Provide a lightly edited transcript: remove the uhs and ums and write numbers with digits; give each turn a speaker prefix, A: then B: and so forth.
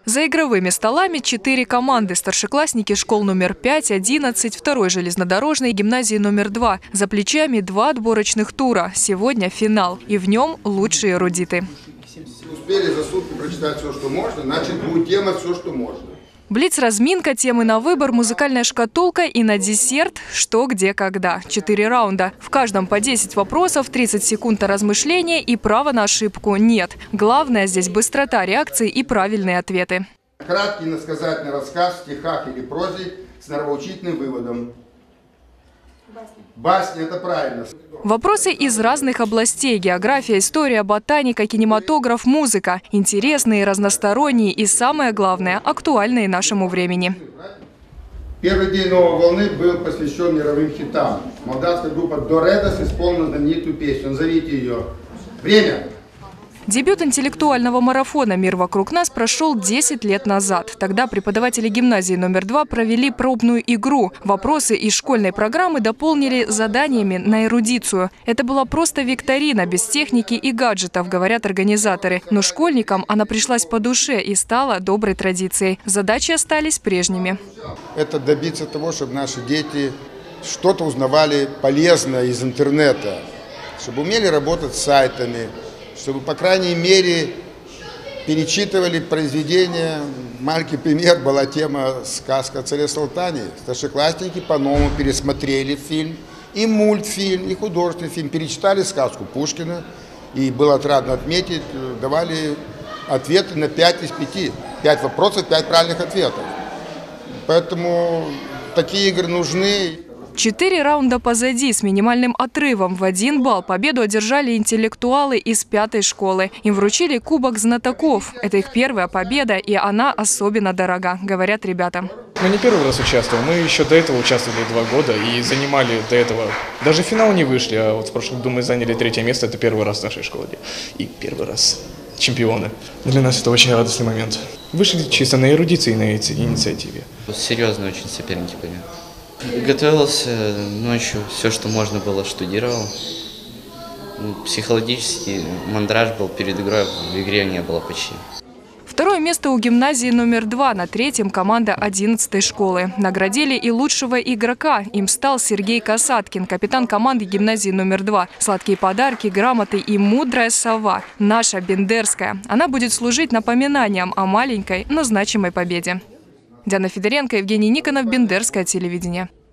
A: За игровыми столами 4 команды. Старшеклассники школ номер 5, 11, 2 железнодорожной и гимназии номер 2. За плечами 2 отборочных тура. Сегодня финал. И в нем лучшие эрудиты.
B: Успели за сутки прочитать все, что можно, значит будет тема все, что можно.
A: Блиц-разминка, темы на выбор, музыкальная шкатулка и на десерт «Что, где, когда». 4 раунда. В каждом по 10 вопросов, 30 секунд на размышление и права на ошибку нет. Главное здесь быстрота реакции и правильные ответы.
B: Краткий иносказательный рассказ в стихах или прозе с нравоучительным выводом. Басня – это правильно.
A: Вопросы из разных областей – география, история, ботаника, кинематограф, музыка. Интересные, разносторонние и, самое главное, актуальные нашему времени.
B: Первый день новой волны был посвящен мировым хитам. Молдавская группа «Доредос» исполнила знаменитую песню. Назовите ее. Время!
A: Дебют интеллектуального марафона «Мир вокруг нас» прошел 10 лет назад. Тогда преподаватели гимназии номер 2 провели пробную игру. Вопросы из школьной программы дополнили заданиями на эрудицию. Это была просто викторина, без техники и гаджетов, говорят организаторы. Но школьникам она пришлась по душе и стала доброй традицией. Задачи остались прежними.
B: Это добиться того, чтобы наши дети что-то узнавали полезное из интернета, чтобы умели работать с сайтами, чтобы, по крайней мере, перечитывали произведения. Маленький пример была тема «Сказка о царе Салтане». Старшеклассники по-новому пересмотрели фильм, и мультфильм, и художественный фильм. Перечитали сказку Пушкина, и было отрадно отметить, давали ответы на 5 из 5. 5 вопросов, 5 правильных ответов. Поэтому такие игры нужны.
A: 4 раунда позади с минимальным отрывом в 1 балл. Победу одержали интеллектуалы из 5-й школы. Им вручили кубок знатоков. Это их первая победа, и она особенно дорога, говорят ребята.
C: Мы не первый раз участвуем. Мы еще до этого участвовали 2 года и занимали до этого. Даже в финал не вышли, а вот в прошлом году мы заняли 3-е место. Это первый раз в нашей школе. И первый раз чемпионы. Для нас это очень радостный момент. Вышли чисто на эрудиции и на инициативе.
D: Серьезные очень соперники были. Готовился ночью, все, что можно было, штудировал. Психологический мандраж был перед игрой, в игре не было почти.
A: 2-е место у гимназии номер 2, на 3-м команда 11-й школы. Наградили и лучшего игрока. Им стал Сергей Касаткин, капитан команды гимназии номер 2. Сладкие подарки, грамоты и мудрая сова. Наша бендерская. Она будет служить напоминанием о маленькой, но значимой победе. Диана Федоренко, Евгений Никонов, Бендерское телевидение.